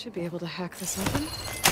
Should be able to hack this open.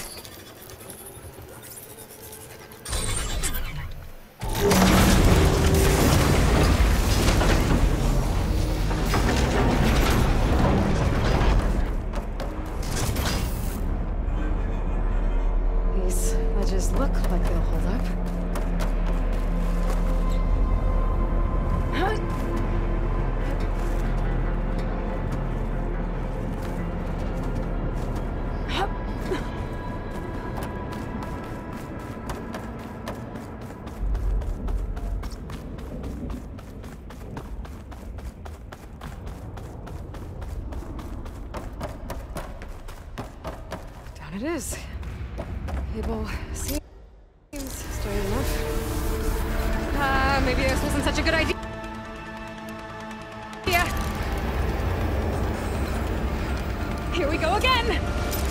These ledges look like they'll hold up. It is. Cable seems straight enough. Maybe this wasn't such a good idea. Here we go again!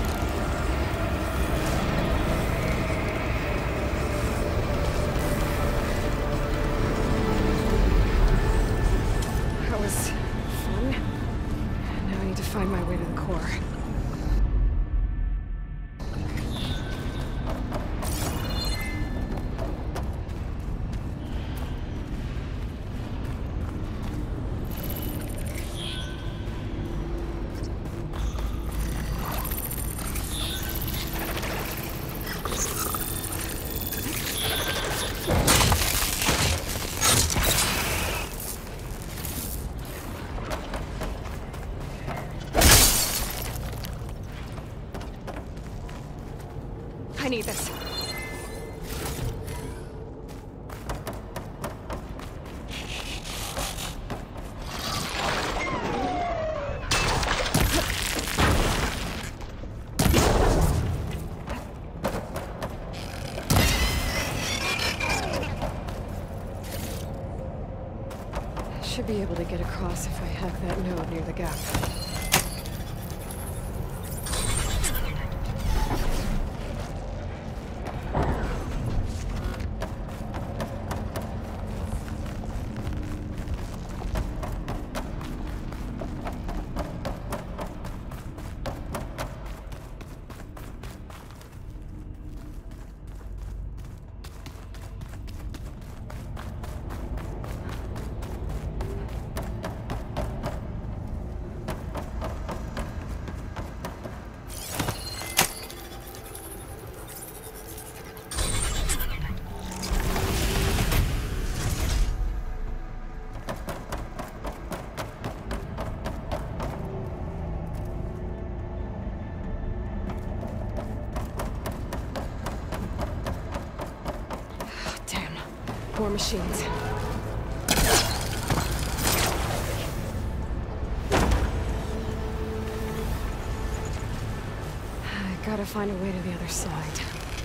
That was fun. Now I need to find my way to the core. I need this. I should be able to get across if I hack that node near the gap. More machines. I gotta find a way to the other side.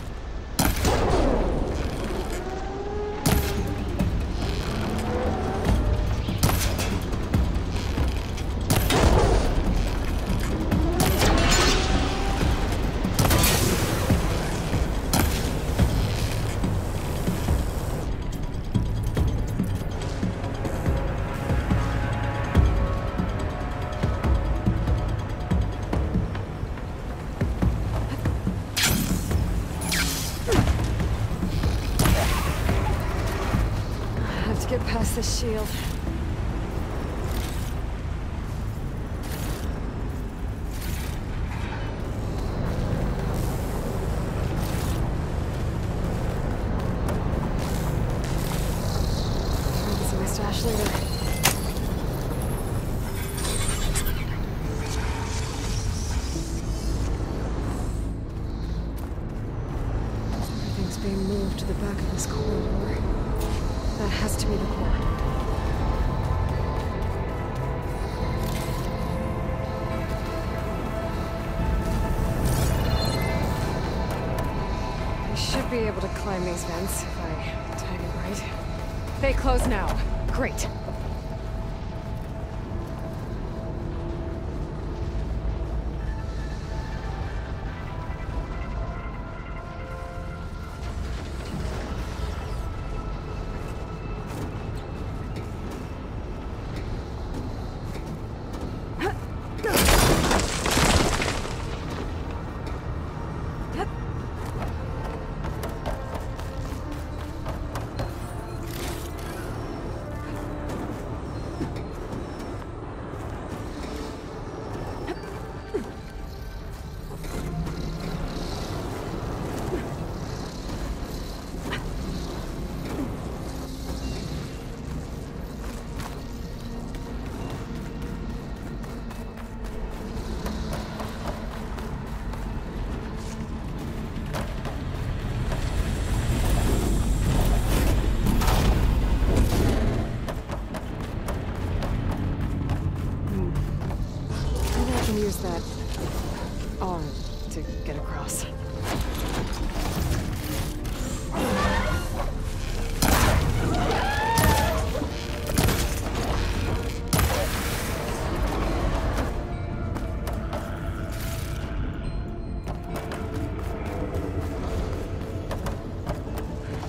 Get past the shield. This is my stash later. Everything's being moved to the back of this corridor. That has to be the core. I should be able to climb these vents if I time it right. They close now. Great.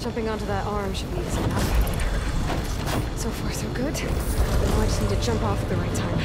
Jumping onto that arm should be easy enough. So far, so good. Now I just need to jump off at the right time.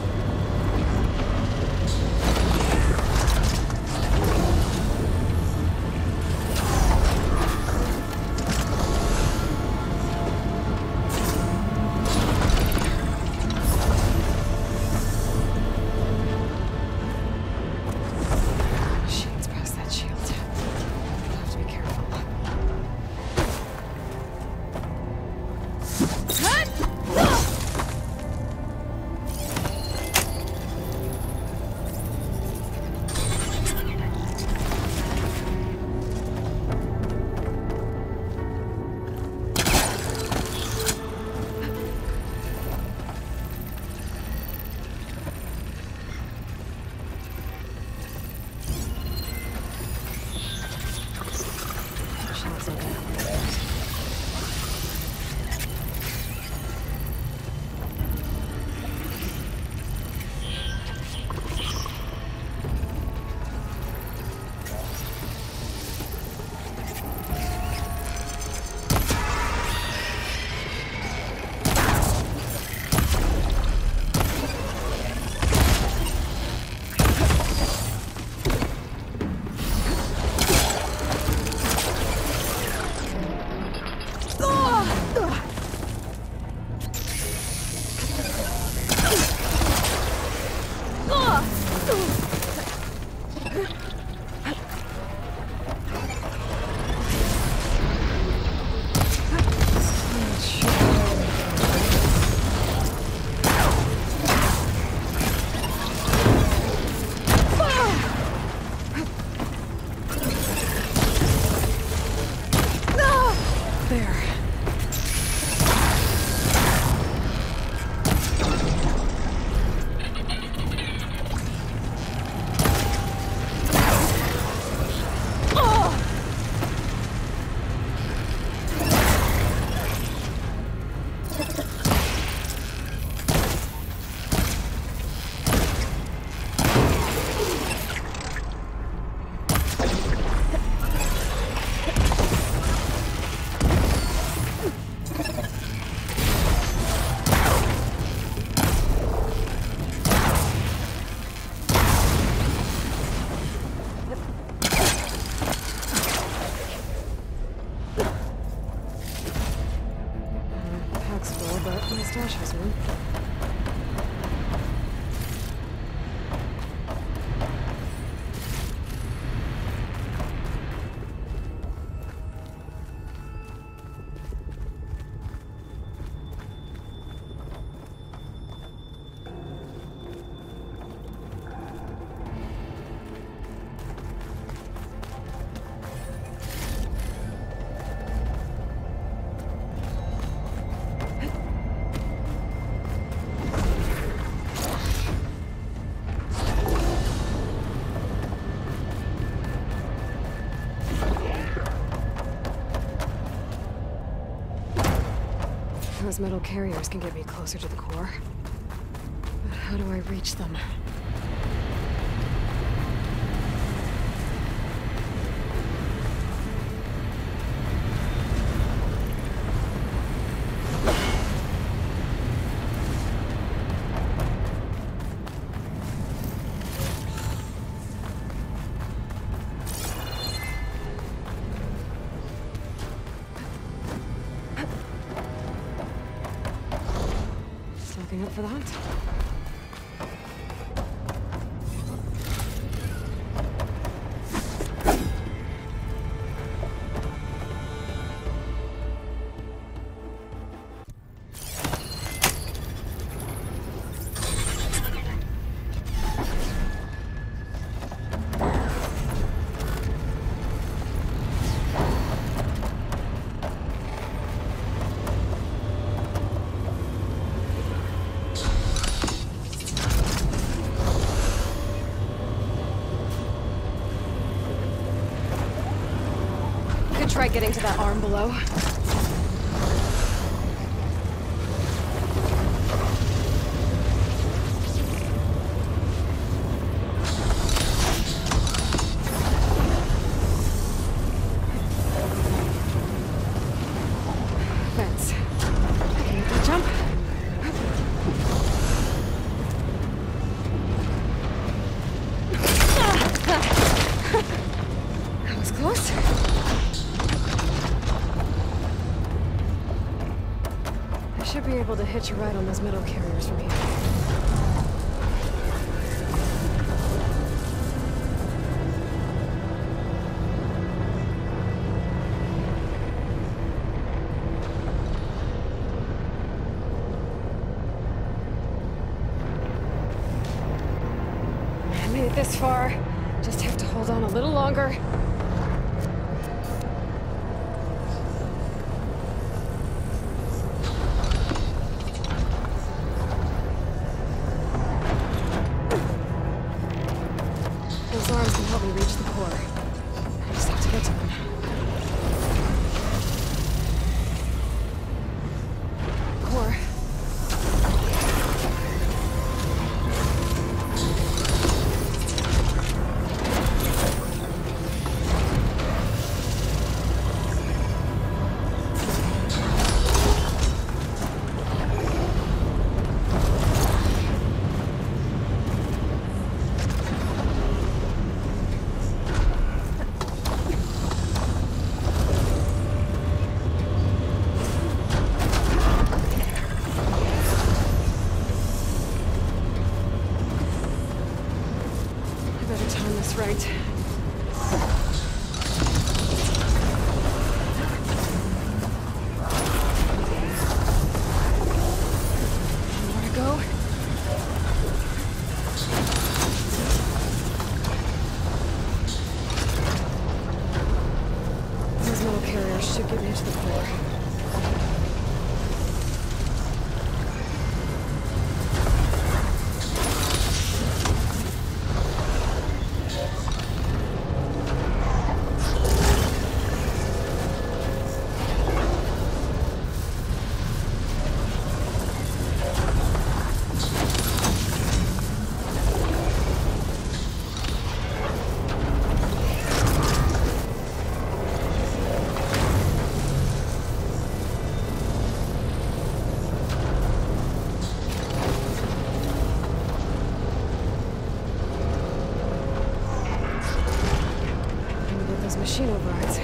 Those metal carriers can get me closer to the core. But how do I reach them? Looking up for the hunt. Try getting to that arm below. close? I should be able to hitch a ride on those metal carriers from here. I made it this far. Just have to hold on a little longer. Those arms can help me reach the core. I just have to get to them. Core. Time this right. More to go. Those metal carriers should get me to the core. Machine overrides.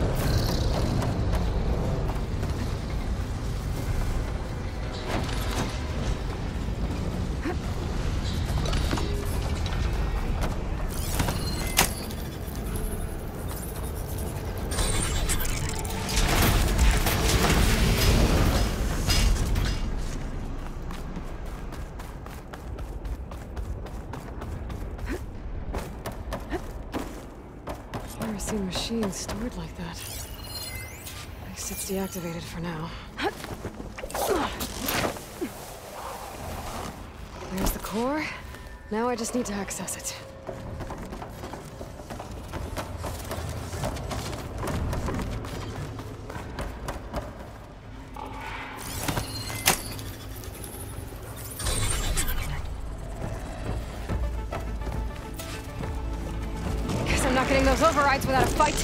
Never seen machines stored like that. I guess it's deactivated for now. There's the core. Now I just need to access it. I'm not getting those overrides without a fight.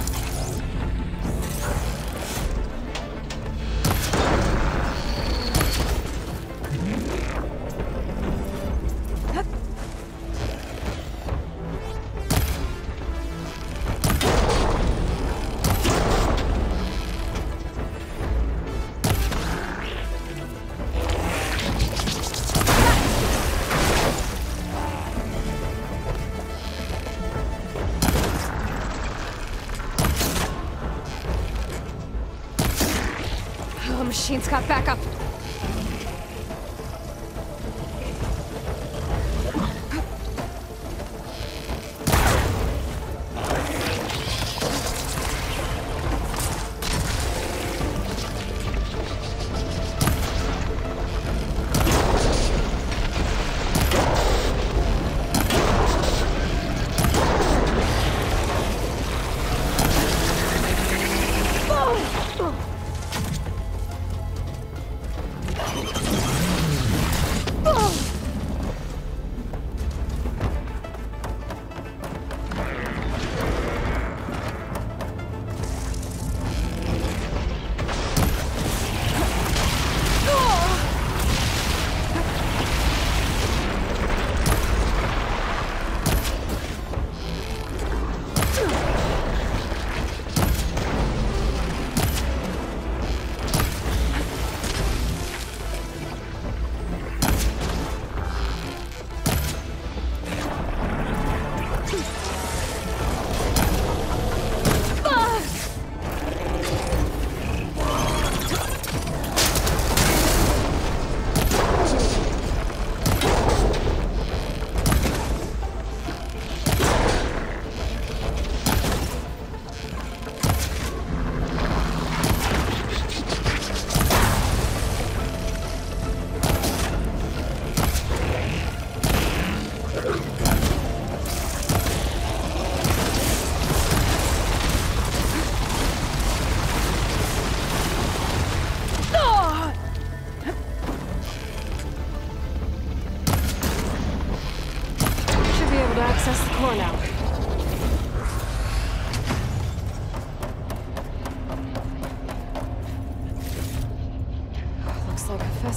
Oh, machine's got backup.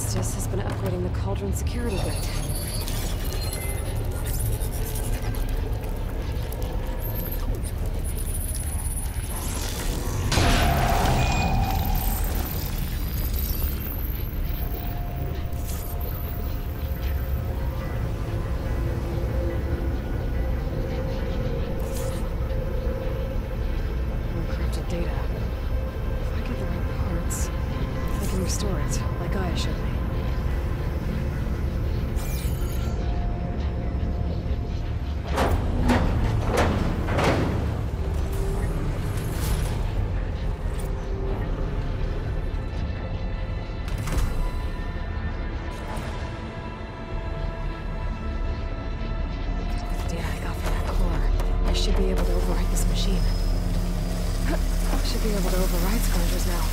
Estes has been upgrading the Cauldron security grid. Encrypted data. If I get the right parts, I can restore it, like Gaia showed me. With the data I got from that core, I should be able to override this machine. Should be able to override Scourgers now.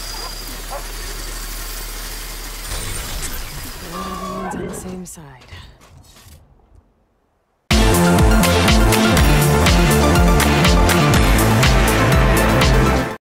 Everyone's on the same side.